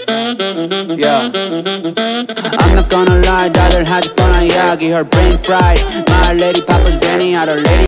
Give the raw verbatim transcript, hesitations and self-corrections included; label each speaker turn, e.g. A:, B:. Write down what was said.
A: Yeah, I'm not gonna lie, 다들 하지 뻔한 이야기, her brain fried. My lady Papa Zanny, our lady